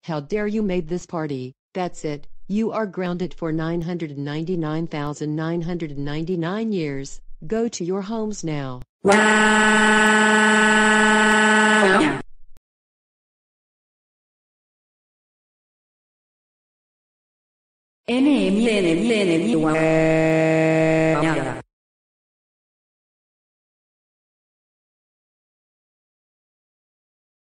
How dare you made this party? That's it. You are grounded for 999,999 years. Go to your homes now. Wow. Enemy. Wow.